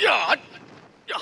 Ya, ya.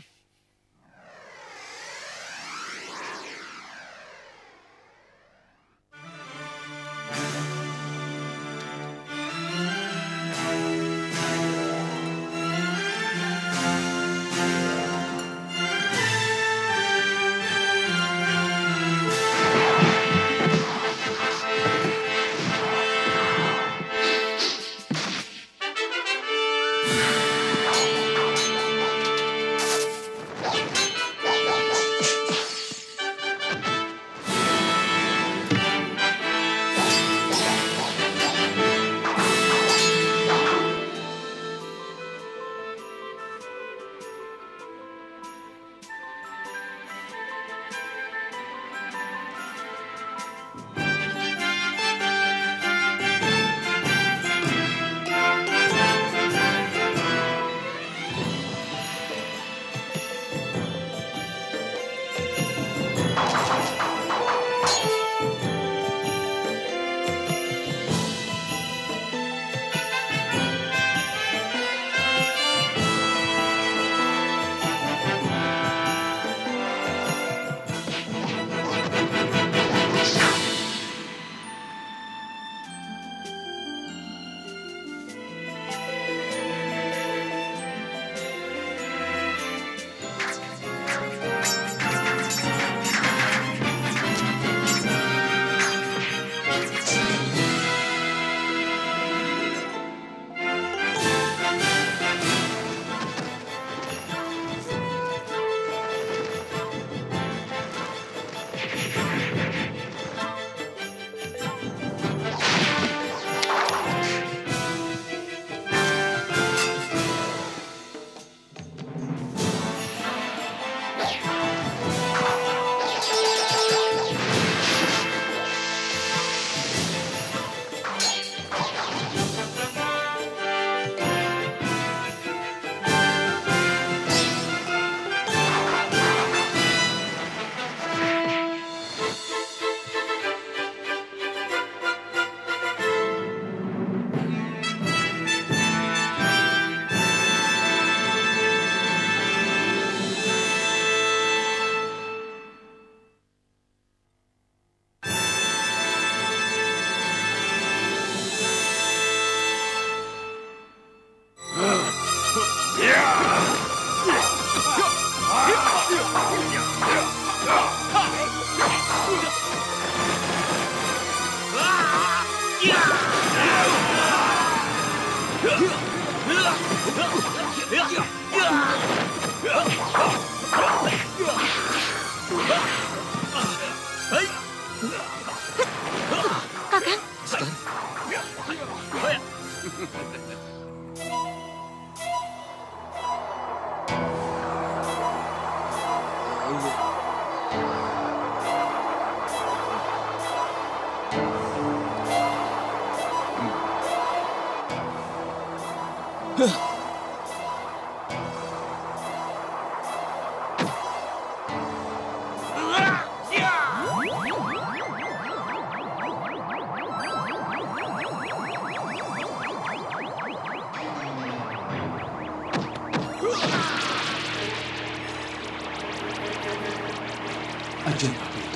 Ajaib apa itu?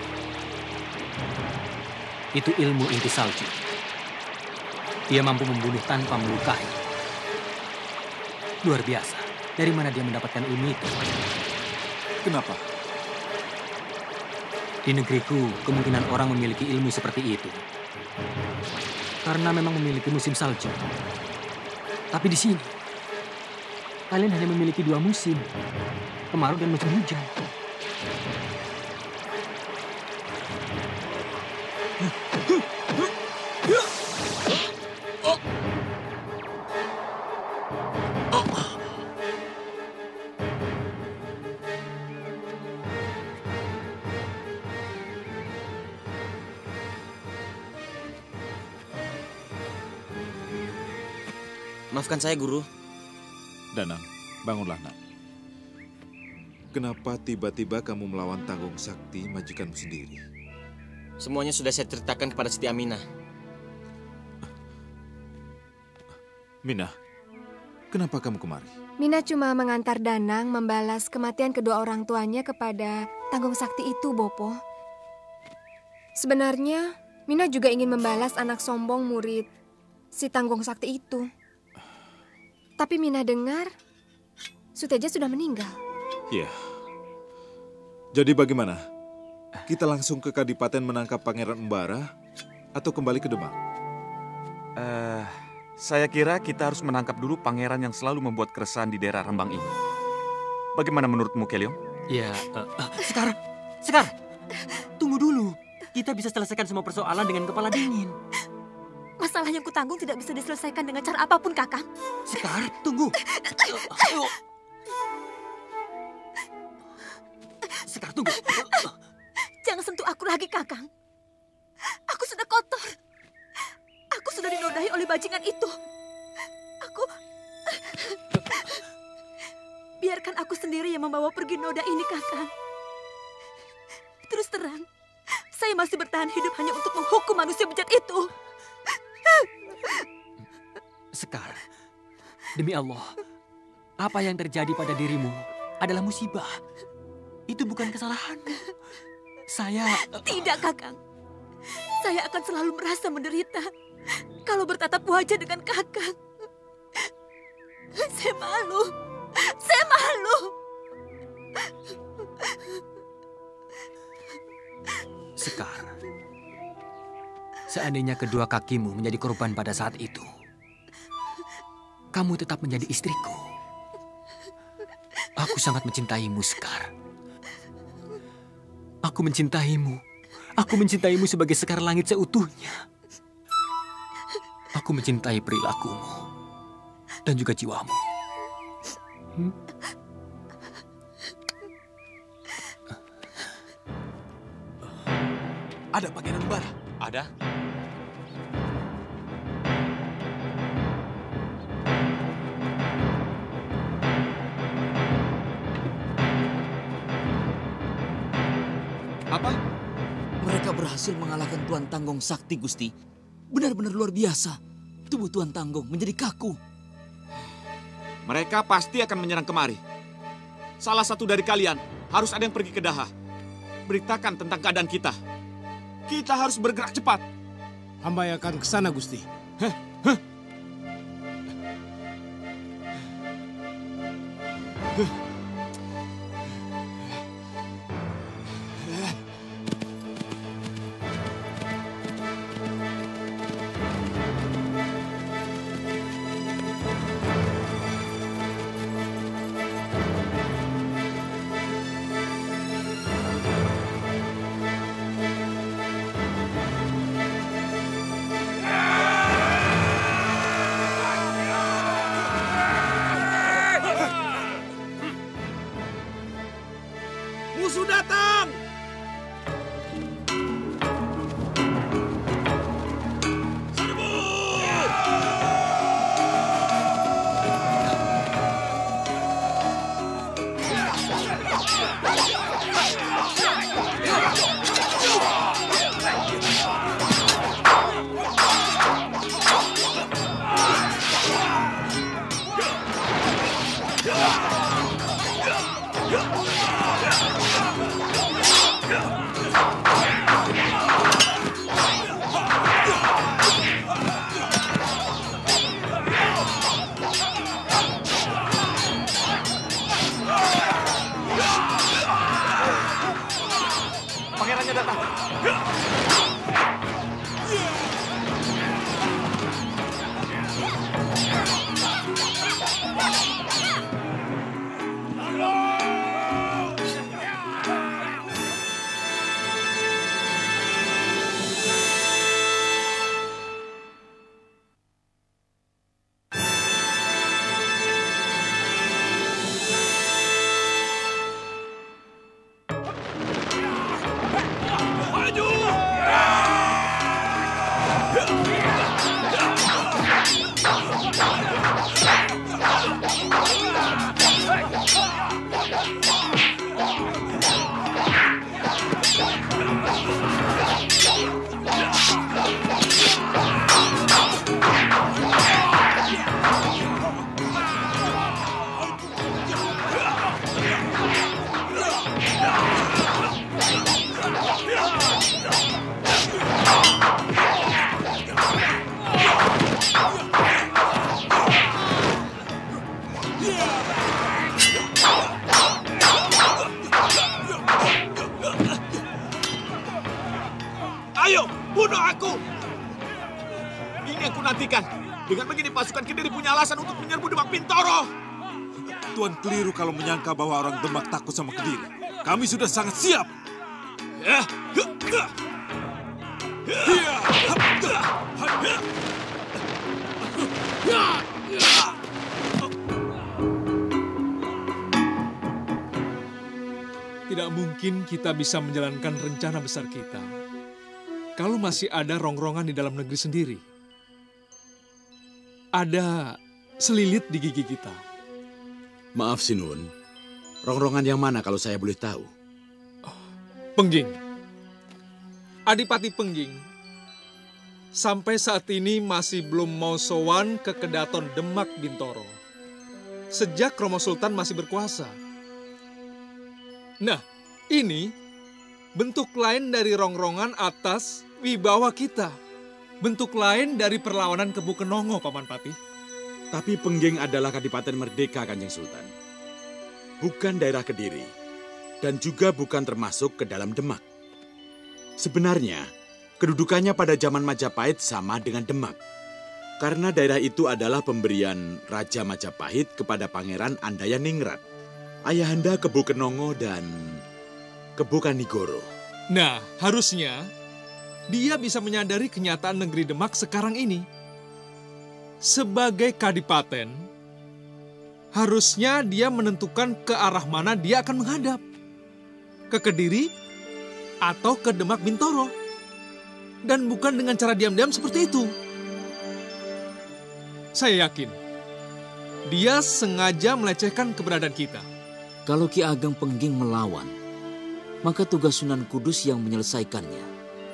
Itu ilmu inti salju. Dia mampu membunuh tanpa melukai. Luar biasa. Dari mana dia mendapatkan ilmu itu? Kenapa? Di negeriku, kemungkinan orang memiliki ilmu seperti itu. Karena memang memiliki musim salju. Tapi di sini, kalian hanya memiliki 2 musim. Kemarau dan musim hujan. Maafkan saya, Guru. Danang, bangunlah, nak. Kenapa tiba-tiba kamu melawan Tanggung Sakti, majikanmu sendiri? Semuanya sudah saya ceritakan kepada Siti Aminah. Minah, kenapa kamu kemari? Mina cuma mengantar Danang membalas kematian kedua orang tuanya kepada Tanggung Sakti itu, Bopo. Sebenarnya, Mina juga ingin membalas anak sombong murid si Tanggung Sakti itu. Tapi Mina dengar, Suteja sudah meninggal. Iya. Jadi bagaimana? Kita langsung ke Kadipaten menangkap Pangeran Embara atau kembali ke Demak? Saya kira kita harus menangkap dulu pangeran yang selalu membuat keresahan di daerah Rembang ini. Bagaimana menurutmu, Keliong? Ya, Sekar, tunggu dulu. Kita bisa selesaikan semua persoalan dengan kepala dingin. Masalah yang kutanggung tidak bisa diselesaikan dengan cara apapun, Kakang. Sekar, tunggu. Sekar, tunggu. Jangan sentuh aku lagi, Kakang. Aku sudah kotor. Aku sudah dinodai oleh bajingan itu. Biarkan aku sendiri yang membawa pergi noda ini, Kakang. Terus terang, saya masih bertahan hidup hanya untuk menghukum manusia bejat itu. Sekar, demi Allah, apa yang terjadi pada dirimu adalah musibah. Itu bukan kesalahanmu. Saya... Tidak, Kakang. Saya akan selalu merasa menderita kalau bertatap wajah dengan Kakang. Saya malu. Saya malu. Sekar, seandainya kedua kakimu menjadi korban pada saat itu, kamu tetap menjadi istriku. Aku sangat mencintaimu, Sekar. Aku mencintaimu. Aku mencintaimu sebagai Sekar Langit seutuhnya. Aku mencintai perilakumu dan juga jiwamu. Ada Pangeran Embara? Ada. Apa? Mereka berhasil mengalahkan Tuan Tanggung Sakti, Gusti. Benar-benar luar biasa. Tubuh Tuan Tanggung menjadi kaku. Mereka pasti akan menyerang kemari. Salah satu dari kalian harus ada yang pergi ke Daha. Beritakan tentang keadaan kita. Kita harus bergerak cepat. Hamba yang akan ke sana, Gusti. Musuh datang! bunuh aku! Ini yang kunantikan. Dengan begini pasukan Kediri punya alasan untuk menyerbu Demak Bintoro. Tuan keliru kalau menyangka bahwa orang Demak takut sama Kediri. Kami sudah sangat siap. Ya. Tidak mungkin kita bisa menjalankan rencana besar kita kalau masih ada rongrongan di dalam negeri sendiri. Ada selilit di gigi kita. Maaf Sinun, rongrongan yang mana kalau saya boleh tahu? Pengging. Adipati Pengging sampai saat ini masih belum mau sowan ke Kedaton Demak Bintoro. Sejak Romo Sultan masih berkuasa. Nah, ini bentuk lain dari rongrongan atas wibawa kita. Bentuk lain dari perlawanan Kebu Kenongo, Paman Patih. Tapi Pengging adalah Kadipaten Merdeka, Kanjeng Sultan. Bukan daerah Kediri. Dan juga bukan termasuk ke dalam Demak. Sebenarnya, kedudukannya pada zaman Majapahit sama dengan Demak. Karena daerah itu adalah pemberian Raja Majapahit kepada Pangeran Andayaningrat, ayahanda Kebu Kenongo dan Kebu Kanigoro. Nah, harusnya dia bisa menyadari kenyataan negeri Demak sekarang ini. Sebagai kadipaten, harusnya dia menentukan ke arah mana dia akan menghadap. Ke Kediri atau ke Demak Bintoro. Dan bukan dengan cara diam-diam seperti itu. Saya yakin, dia sengaja melecehkan keberadaan kita. Kalau Ki Ageng Pengging melawan, maka tugas Sunan Kudus yang menyelesaikannya.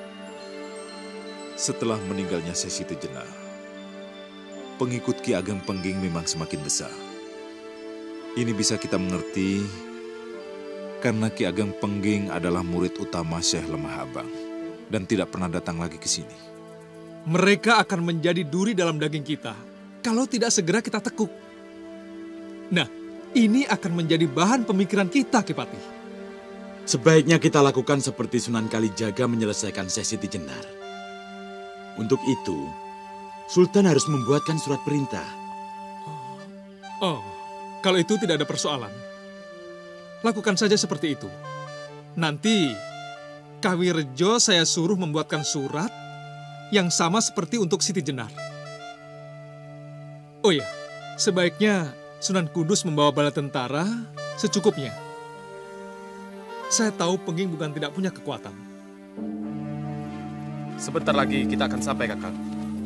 Setelah meninggalnya Syekh Siti Jenar, pengikut Ki Ageng Pengging memang semakin besar. Ini bisa kita mengerti karena Ki Ageng Pengging adalah murid utama Syekh Lemah Abang dan tidak pernah datang lagi ke sini. Mereka akan menjadi duri dalam daging kita kalau tidak segera kita tekuk. Nah, ini akan menjadi bahan pemikiran kita, Ki Patih. Sebaiknya kita lakukan seperti Sunan Kalijaga menyelesaikan Syekh Siti Jenar. Untuk itu, Sultan harus membuatkan surat perintah. Oh, kalau itu tidak ada persoalan. Lakukan saja seperti itu. Nanti, Kawirejo saya suruh membuatkan surat yang sama seperti untuk Siti Jenar. Oh ya, sebaiknya Sunan Kudus membawa bala tentara secukupnya. Saya tahu Pengging bukan tidak punya kekuatan. Sebentar lagi kita akan sampai, Kakang.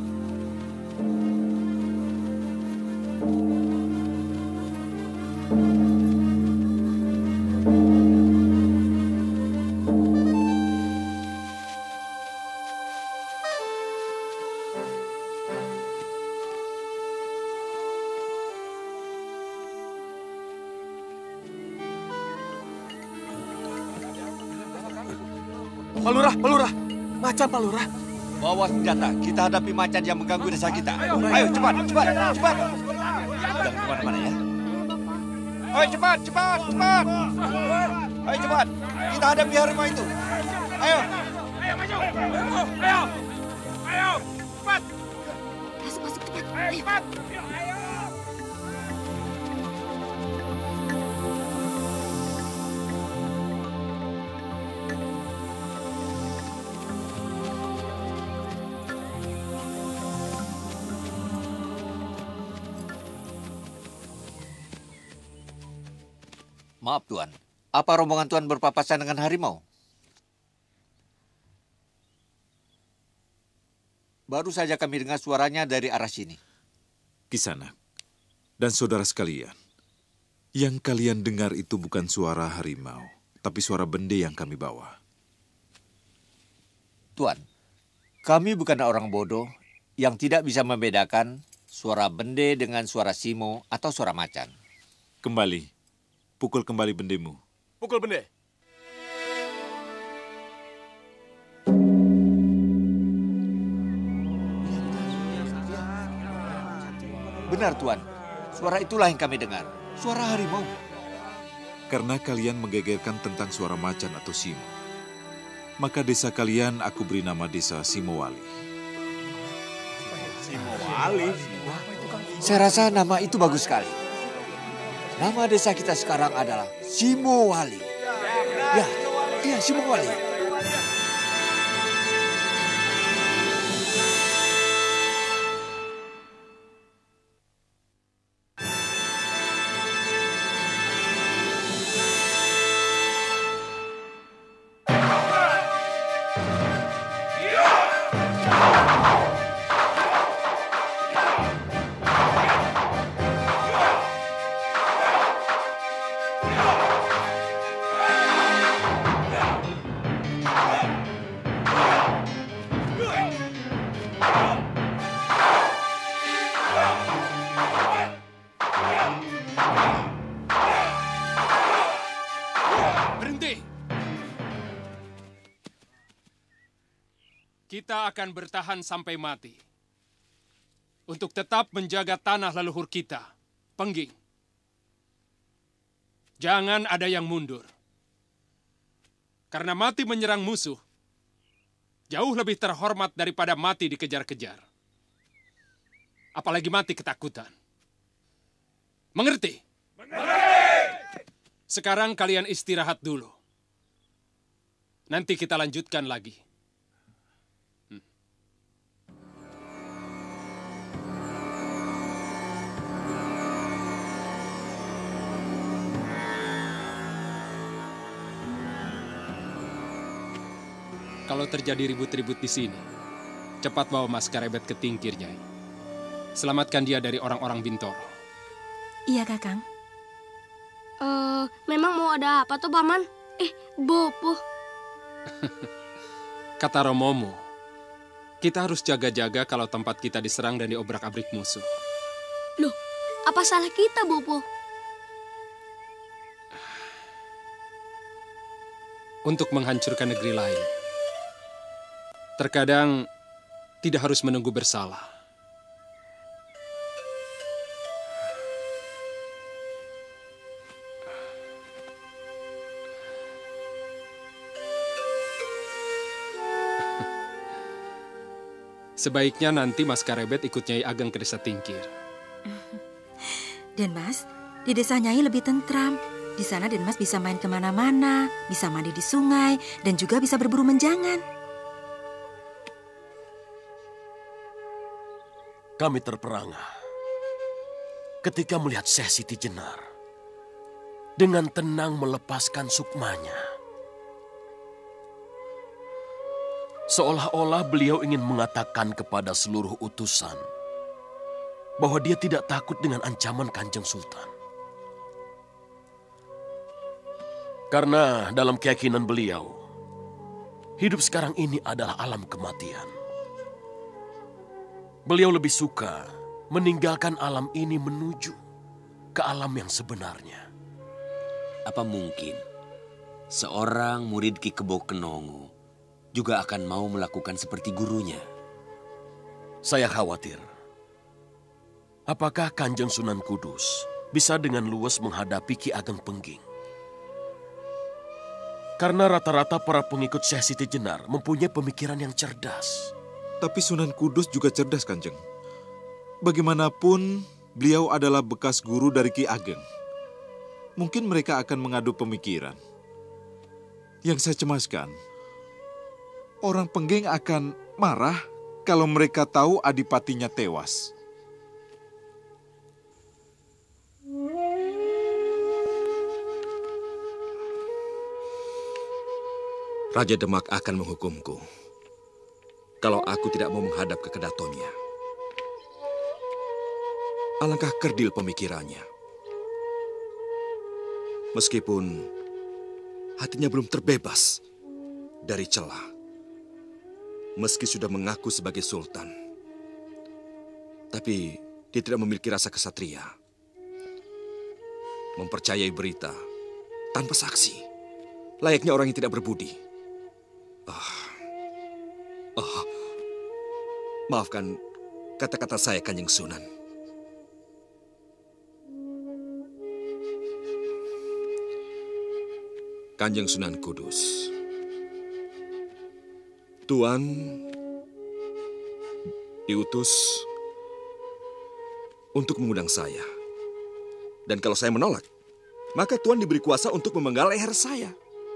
Pak Lurah, macan Pak Lurah. Bawa senjata, kita hadapi macan yang mengganggu desa kita. Ayo cepat. Jangan kemana-mana ya. Ayo cepat. Ayo cepat, kita hadapi harimau itu. Ayo maju. Ayo, cepat. Masuk cepat. Ayo cepat. Maaf Tuan, apa rombongan Tuan berpapasan dengan harimau? Baru saja kami dengar suaranya dari arah sini. Kisanak dan saudara sekalian, yang kalian dengar itu bukan suara harimau, tapi suara bende yang kami bawa. Tuan, kami bukan orang bodoh yang tidak bisa membedakan suara bende dengan suara simo atau suara macan. Kembali. Pukul kembali bendemu. Pukul bende. Benar Tuan, suara itulah yang kami dengar. Suara harimau. Karena kalian menggegerkan tentang suara macan atau simo. maka desa kalian aku beri nama desa Simowali. Simowali? Saya rasa nama itu bagus sekali. Nama desa kita sekarang adalah Simowali. Ya, Simowali. Kita akan bertahan sampai mati. Untuk tetap menjaga tanah leluhur kita, Pengging. Jangan ada yang mundur. Karena mati menyerang musuh, jauh lebih terhormat daripada mati dikejar-kejar. Apalagi mati ketakutan. Mengerti? Mengerti! Sekarang kalian istirahat dulu. Nanti kita lanjutkan lagi. Kalau terjadi ribut-ribut di sini, cepat bawa Mas Karebet ke Tingkir, Nyai. Selamatkan dia dari orang-orang Bintoro. Iya, Kakang. Memang mau ada apa tuh, Paman? Bopo. Kata Romomo, kita harus jaga-jaga kalau tempat kita diserang dan diobrak-abrik musuh. Loh, apa salah kita, Bopo? Untuk menghancurkan negeri lain, terkadang tidak harus menunggu bersalah. Sebaiknya nanti Mas Karebet ikut Nyai Ageng ke desa Tingkir. Dan Mas, di desa Nyai lebih tentram. Di sana Den Mas bisa main kemana-mana, bisa mandi di sungai, dan juga bisa berburu menjangan. Kami terperangah ketika melihat Syekh Siti Jenar dengan tenang melepaskan sukmanya. Seolah-olah beliau ingin mengatakan kepada seluruh utusan bahwa dia tidak takut dengan ancaman Kanjeng Sultan. Karena dalam keyakinan beliau, hidup sekarang ini adalah alam kematian. Beliau lebih suka meninggalkan alam ini menuju ke alam yang sebenarnya. Apa mungkin seorang murid Ki Kebo Kenongo juga akan mau melakukan seperti gurunya? Saya khawatir. Apakah Kanjeng Sunan Kudus bisa dengan luwes menghadapi Ki Ageng Pengging? Karena rata-rata para pengikut Syekh Siti Jenar mempunyai pemikiran yang cerdas. Tapi Sunan Kudus juga cerdas, Kanjeng. Bagaimanapun, beliau adalah bekas guru dari Ki Ageng. Mungkin mereka akan mengadu pemikiran. Yang saya cemaskan, orang Pengging akan marah kalau mereka tahu adipatinya tewas. Raja Demak akan menghukumku kalau aku tidak mau menghadap ke Kedatonnya. Alangkah kerdil pemikirannya. Meskipun hatinya belum terbebas dari celah. Meski sudah mengaku sebagai sultan. Tapi dia tidak memiliki rasa kesatria. Mempercayai berita tanpa saksi. Layaknya orang yang tidak berbudi. Maafkan kata-kata saya, Kanjeng Sunan. Kanjeng Sunan Kudus, Tuan diutus untuk mengundang saya. Dan kalau saya menolak, maka Tuan diberi kuasa untuk memenggal leher saya.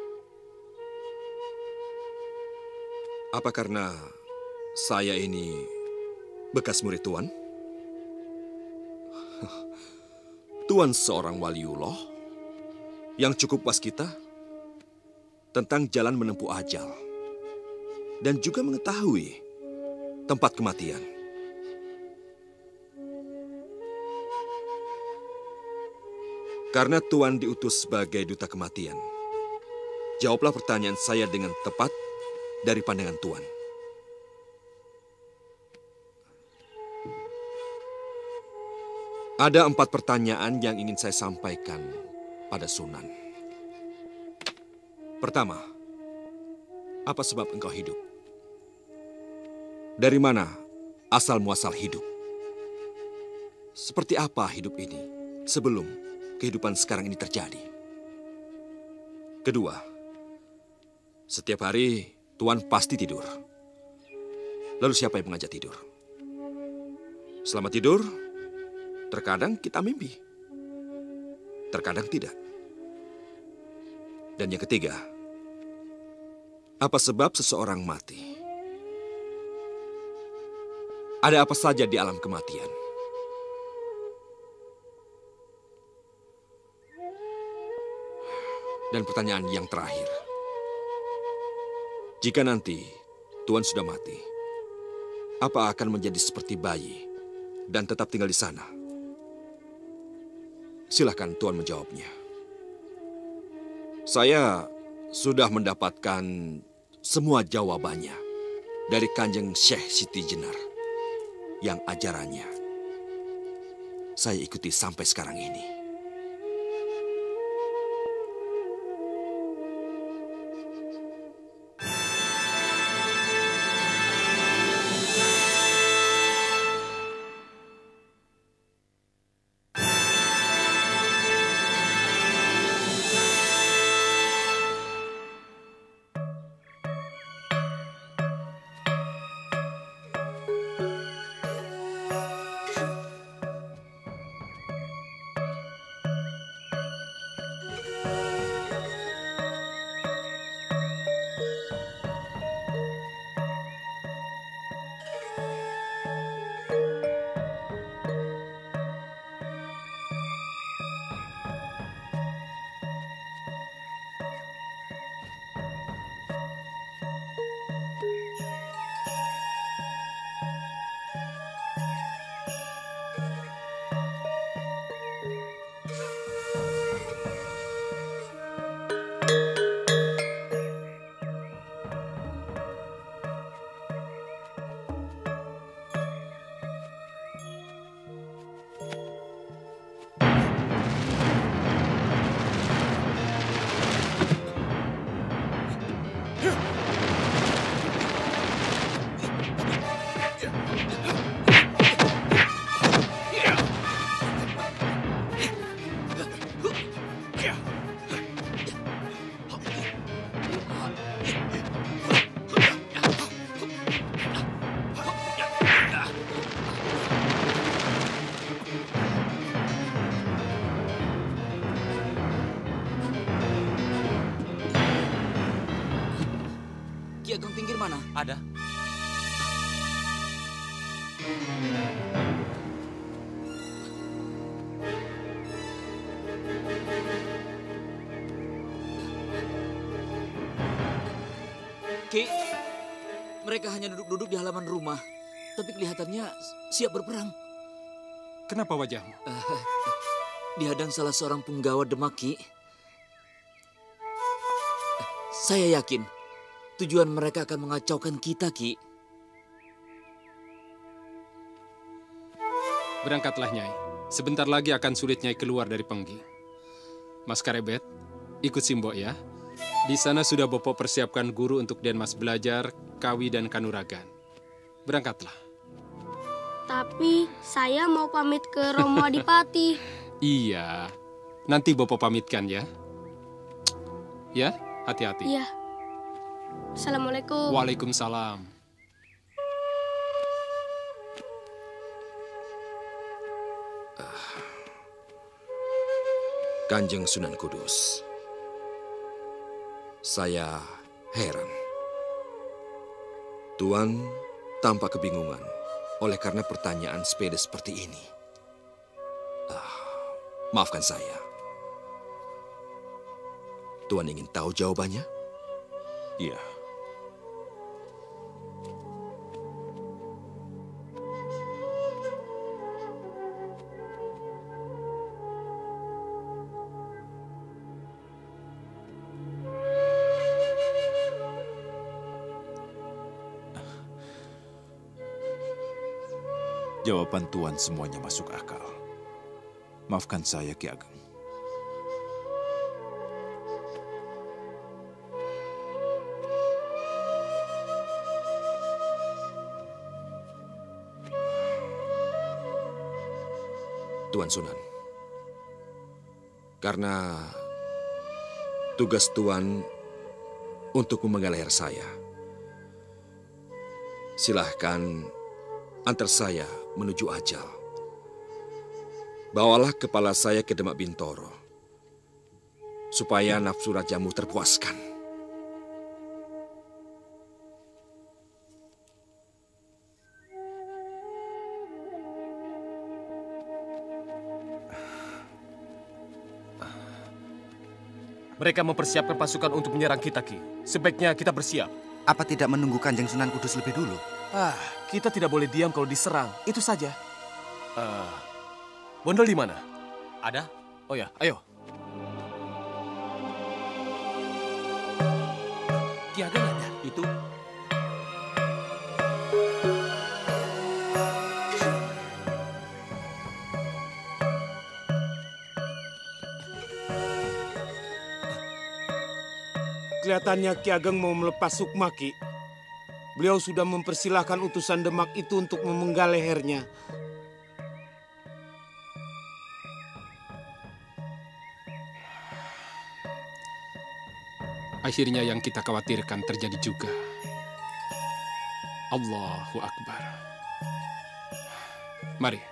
Apa karena saya ini bekas murid Tuan? Tuan seorang waliullah yang cukup waskita tentang jalan menempuh ajal dan juga mengetahui tempat kematian. Karena Tuan diutus sebagai duta kematian, jawablah pertanyaan saya dengan tepat dari pandangan Tuan. Ada 4 pertanyaan yang ingin saya sampaikan pada Sunan. Pertama, apa sebab engkau hidup? Dari mana asal muasal hidup? Seperti apa hidup ini sebelum kehidupan sekarang ini terjadi? Kedua, setiap hari Tuan pasti tidur. Lalu siapa yang mengajak tidur? Selama tidur, terkadang kita mimpi, terkadang tidak. Dan yang ketiga, apa sebab seseorang mati? Ada apa saja di alam kematian? Dan pertanyaan yang terakhir, jika nanti Tuan sudah mati, apa akan menjadi seperti bayi dan tetap tinggal di sana? Silakan Tuan menjawabnya. Saya sudah mendapatkan semua jawabannya dari Kanjeng Syekh Siti Jenar yang ajarannya saya ikuti sampai sekarang ini. Ki Ageng Pinggir mana? Ada. Ki, mereka hanya duduk-duduk di halaman rumah, tapi kelihatannya siap berperang. Kenapa wajahmu? Dihadang salah seorang punggawa Demak, Ki. Saya yakin tujuan mereka akan mengacaukan kita, Ki. Berangkatlah, Nyai. Sebentar lagi akan sulit Nyai keluar dari Penggi. Mas Karebet, ikut Simbok ya. Di sana sudah Bopo persiapkan guru untuk Denmas belajar, Kawi dan Kanuragan. Berangkatlah. Tapi saya mau pamit ke Romo Adipati. Iya, nanti Bopo pamitkan ya. Ya, hati-hati. Iya. Assalamualaikum. Waalaikumsalam. Kanjeng Sunan Kudus, saya heran. Tuan tampak kebingungan oleh karena pertanyaan sepele seperti ini. Maafkan saya. Tuan ingin tahu jawabannya? Iya. Jawaban Tuan semuanya masuk akal. Maafkan saya, Ki Ageng. Tuan Sunan, karena tugas Tuan untuk memenggal leher saya, silahkan antar saya menuju ajal. Bawalah kepala saya ke Demak Bintoro, supaya nafsu rajamu terpuaskan. Mereka mempersiapkan pasukan untuk menyerang kita, Ki. Sebaiknya kita bersiap. Apa tidak menunggu Kanjeng Sunan Kudus lebih dulu? Kita tidak boleh diam kalau diserang. Itu saja. Bondol di mana? Ada? Oh ya, ayo. Ki Ageng ada? Itu. Kelihatannya Ki Ageng mau melepas sukma, Ki. Beliau sudah mempersilahkan utusan Demak itu untuk memenggal lehernya. Akhirnya yang kita khawatirkan terjadi juga. Allahu Akbar. Mari.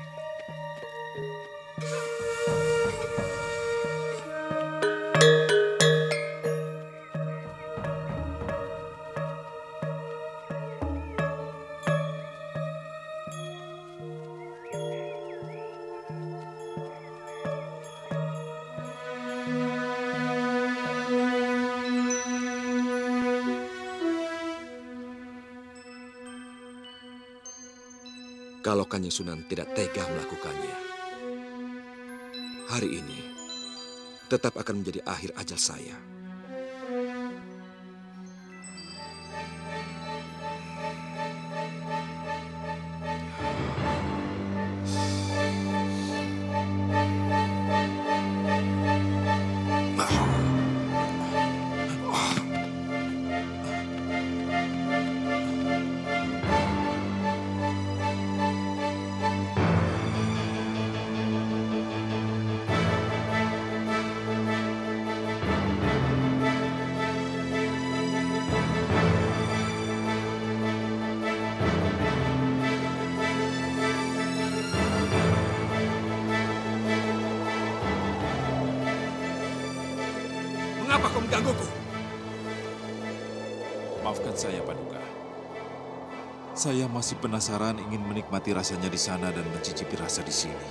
Kalau Kanjeng Sunan tidak tega melakukannya, hari ini tetap akan menjadi akhir ajal saya. Mengapa kau menggangguku? Maafkan saya, Paduka. Saya masih penasaran ingin menikmati rasanya di sana dan mencicipi rasa di sini.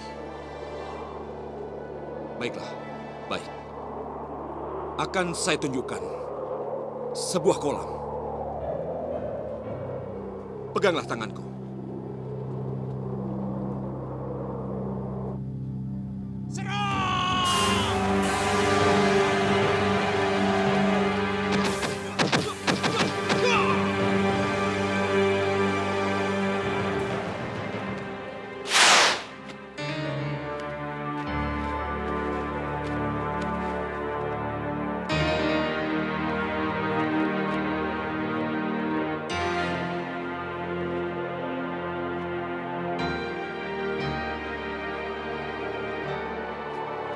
Baiklah, baik. Akan saya tunjukkan sebuah kolam. Peganglah tanganku.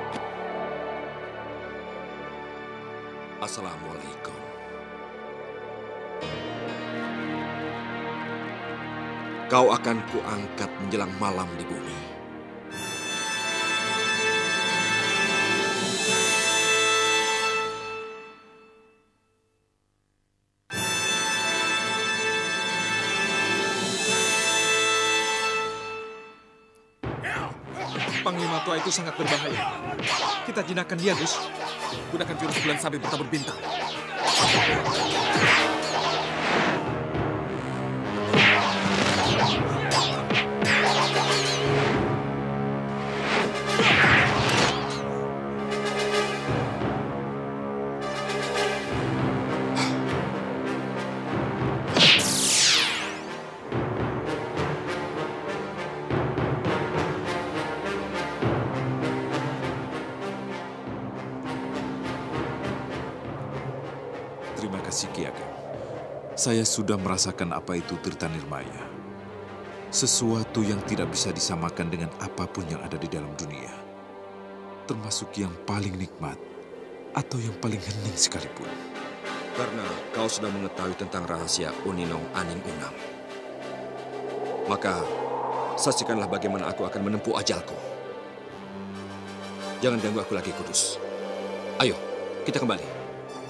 Assalamualaikum. kau akan kuangkat menjelang malam di bumi. Panglima tua itu sangat berbahaya. Kita jinakkan dia, Gus. Gunakan jurus bulan sabit bertabur bintang. Terima kasih Ki Ageng. Saya sudah merasakan apa itu Tirta Nirmaya. Sesuatu yang tidak bisa disamakan dengan apapun yang ada di dalam dunia. Termasuk yang paling nikmat atau yang paling hening sekalipun. Karena kau sudah mengetahui tentang rahasia Uninong Aning Unang. Maka saksikanlah bagaimana aku akan menempuh ajalku. Jangan ganggu aku lagi, Kudus. Ayo, kita kembali.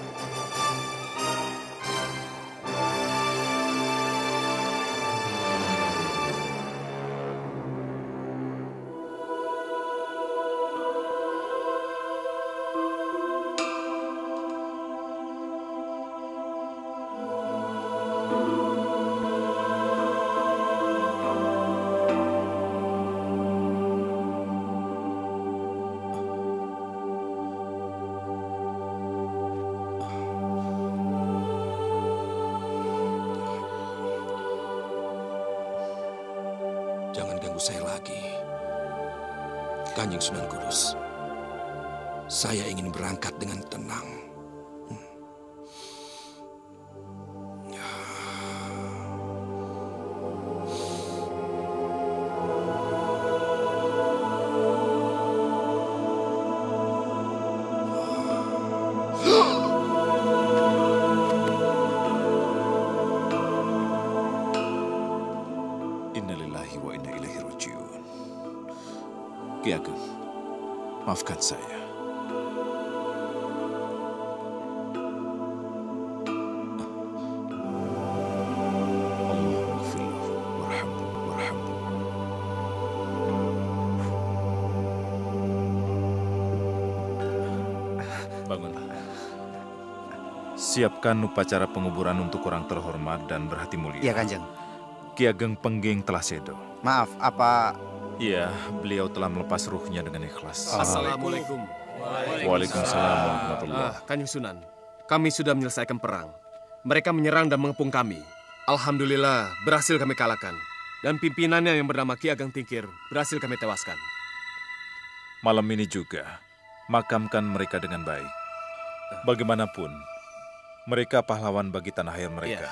Jangan ganggu saya lagi. Kanjeng Sunan Kudus, saya ingin berangkat dengan tenang. Innalillahi wa inna ilaihi rajiun. Ki Ageng, maafkan saya. Bangun. Siapkan upacara penguburan untuk orang terhormat dan berhati mulia. Iya, Kanjeng. Ki Ageng Pengging telah sedo. Maaf, apa... Iya, beliau telah melepas ruhnya dengan ikhlas. Assalamualaikum. Waalaikumsalam warahmatullahi. Kanjeng Sunan, kami sudah menyelesaikan perang. Mereka menyerang dan mengepung kami. Alhamdulillah, berhasil kami kalahkan. Dan pimpinannya yang bernama Ki Ageng Tingkir berhasil kami tewaskan. Malam ini juga, makamkan mereka dengan baik. Bagaimanapun, mereka pahlawan bagi tanah air mereka.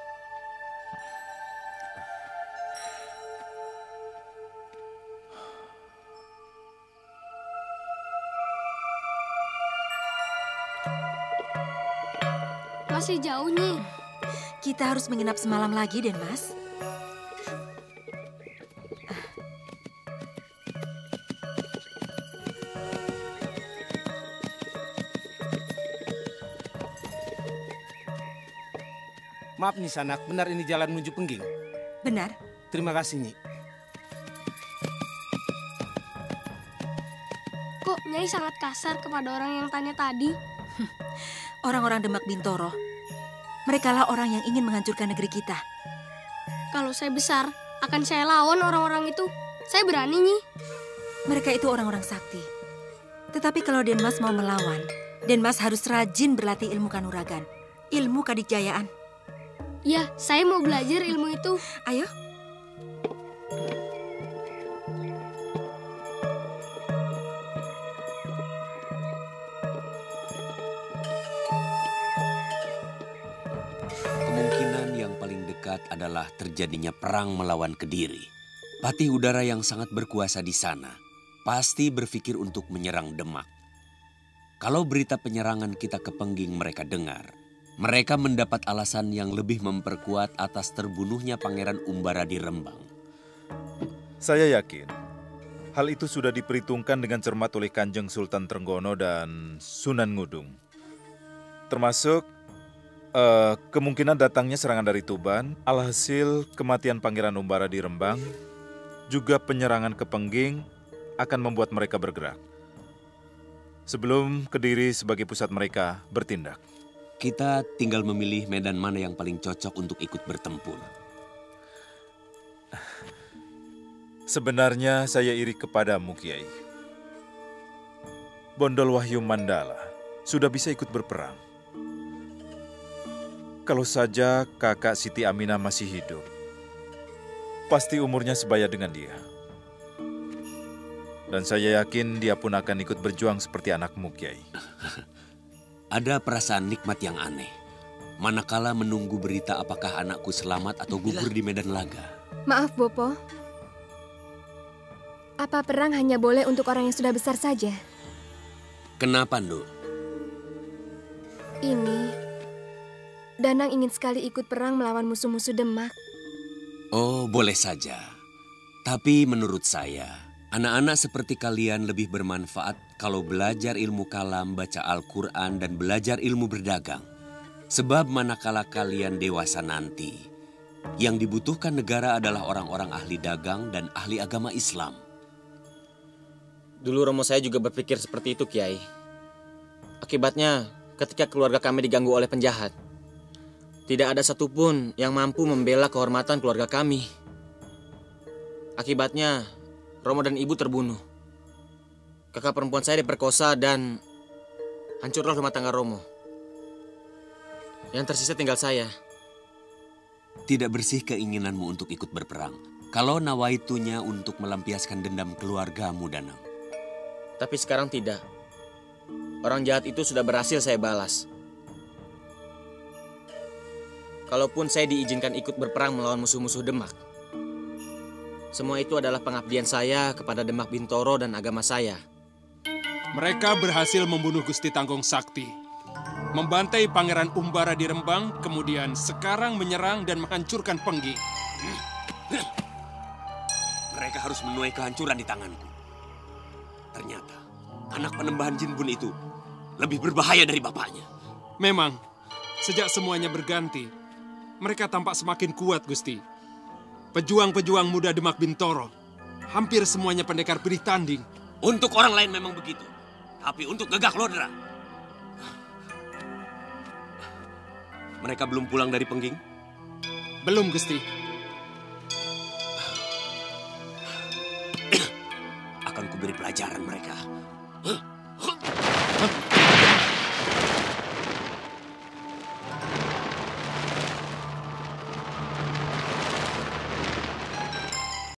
Masih jauh, Nyi. Kita harus menginap semalam lagi, Den Mas. Maaf Nyi Sanak, benar ini jalan menuju Pengging? Benar. Terima kasih Nyi. Kok Nyai sangat kasar kepada orang yang tanya tadi? Orang-orang Demak Bintoro. Merekalah orang yang ingin menghancurkan negeri kita. Kalau saya besar, akan saya lawan orang-orang itu. Saya berani, Nyi. Mereka itu orang-orang sakti. Tetapi kalau Den Mas mau melawan, Den Mas harus rajin berlatih ilmu kanuragan. Ilmu kadikjayaan. Ya, saya mau belajar ilmu itu. Ayo. Kemungkinan yang paling dekat adalah terjadinya perang melawan Kediri. Patih Udara yang sangat berkuasa di sana pasti berpikir untuk menyerang Demak. Kalau berita penyerangan kita ke Pengging mereka dengar, Mereka mendapat alasan yang lebih memperkuat atas terbunuhnya Pangeran Umbara di Rembang. Saya yakin hal itu sudah diperhitungkan dengan cermat oleh Kanjeng Sultan Trenggono dan Sunan Ngudung. Termasuk kemungkinan datangnya serangan dari Tuban, alhasil kematian Pangeran Umbara di Rembang, juga penyerangan ke Pengging akan membuat mereka bergerak. Sebelum Kediri sebagai pusat mereka bertindak. Kita tinggal memilih medan mana yang paling cocok untuk ikut bertempur. Sebenarnya saya iri kepadamu, Kiai. Bondol Wahyu Mandala sudah bisa ikut berperang. Kalau saja kakak Siti Aminah masih hidup, pasti umurnya sebaya dengan dia. Dan saya yakin dia pun akan ikut berjuang seperti anakmu, Kiai. Ada perasaan nikmat yang aneh, manakala menunggu berita apakah anakku selamat atau gugur di medan laga. Maaf, Bopo. Apa perang hanya boleh untuk orang yang sudah besar saja? Kenapa, Nduk? Ini, Danang ingin sekali ikut perang melawan musuh-musuh Demak. Oh, boleh saja. Tapi menurut saya, anak-anak seperti kalian lebih bermanfaat kalau belajar ilmu kalam, baca Al-Quran, dan belajar ilmu berdagang. Sebab manakala kalian dewasa nanti, yang dibutuhkan negara adalah orang-orang ahli dagang dan ahli agama Islam. Dulu romo saya juga berpikir seperti itu, Kiai. Akibatnya, ketika keluarga kami diganggu oleh penjahat, tidak ada satupun yang mampu membela kehormatan keluarga kami. Akibatnya, Romo dan Ibu terbunuh. Kakak perempuan saya diperkosa dan hancurlah rumah tangga Romo. Yang tersisa tinggal saya. Tidak bersih keinginanmu untuk ikut berperang. Kalau nawaitunya untuk melampiaskan dendam keluargamu, Danang. Tapi sekarang tidak. Orang jahat itu sudah berhasil saya balas. Kalaupun saya diizinkan ikut berperang melawan musuh-musuh Demak, semua itu adalah pengabdian saya kepada Demak Bintoro dan agama saya. Mereka berhasil membunuh Gusti Tanggong Sakti, membantai Pangeran Umbara di Rembang, kemudian sekarang menyerang dan menghancurkan Pengging. Mereka harus menuai kehancuran di tanganku. Ternyata anak penembahan Jin Bun itu lebih berbahaya dari bapaknya. Memang, sejak semuanya berganti, mereka tampak semakin kuat, Gusti. Pejuang-pejuang muda Demak Bintoro, hampir semuanya pendekar pilih tanding. Untuk orang lain memang begitu. Tapi untuk Gagak Lodra, mereka belum pulang dari Pengging? Belum, Gusti. Akan kuberi pelajaran mereka.